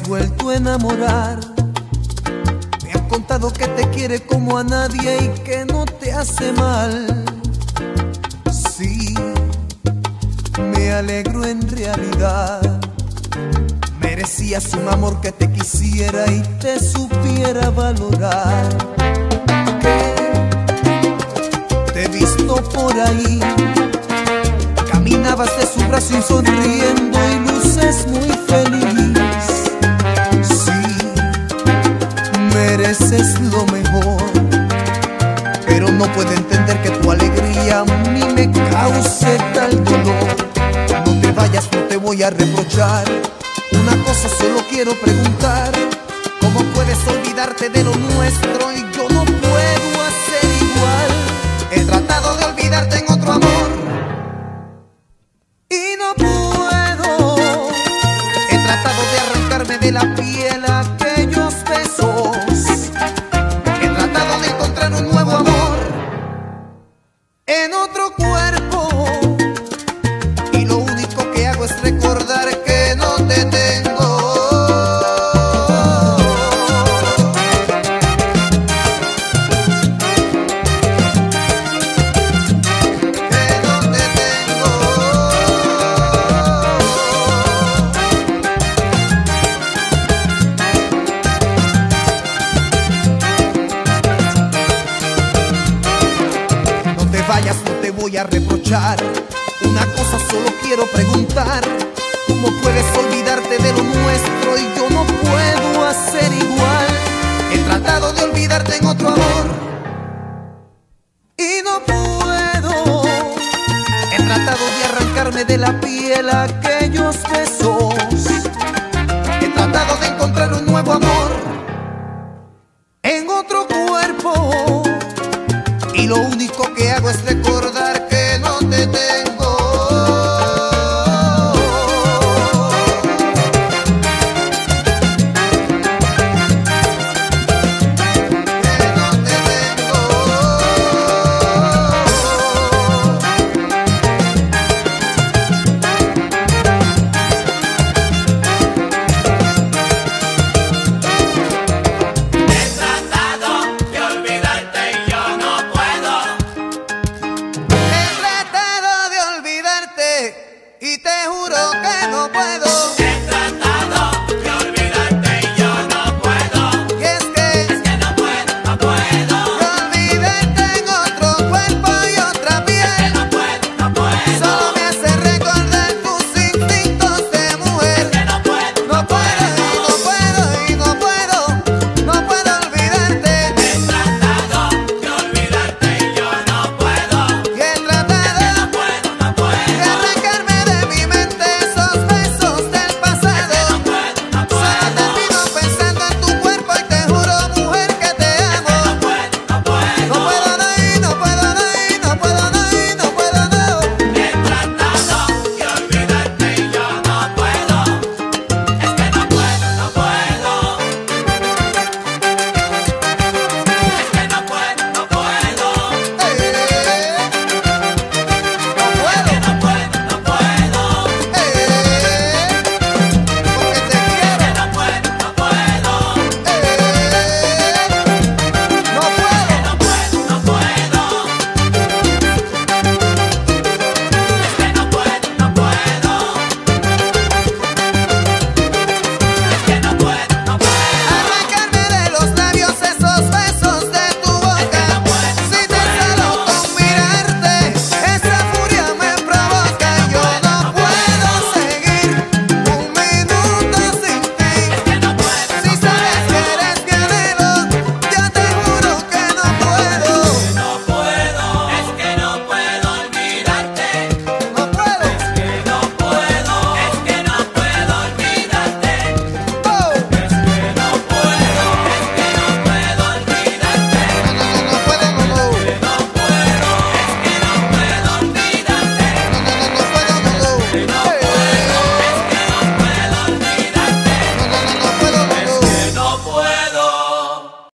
vuelto a enamorar. Me han contado que te quiere como a nadie y que no te hace mal. Sí, me alegro en realidad. Merecías un amor que te quisiera y te supiera valorar. Te he visto por ahí, caminabas de su brazo y sonriendo y luces muy feliz. Sí, mereces lo mejor, pero no puedo entender que tu alegría a mí me cause tal dolor. No te vayas, no te voy a reprochar. Una cosa solo quiero preguntar: ¿cómo puedes olvidarte de lo nuestro y yo no puedo hacer igual? He tratado de olvidarte en otro amor y no puedo. He tratado de arrancarme de la piel aquellos besos. He tratado de encontrar un nuevo amor en otro cuerpo, y lo único que hago es recordar que no te tengo. Vayas, no te voy a reprochar. Una cosa solo quiero preguntar: ¿cómo puedes olvidarte de lo nuestro y yo no puedo hacer igual? He tratado de olvidarte en otro amor y no puedo. He tratado de arrancarme de la piel aquellos besos. He tratado de encontrar un nuevo amor en otro cuerpo, y lo único que hago es recordar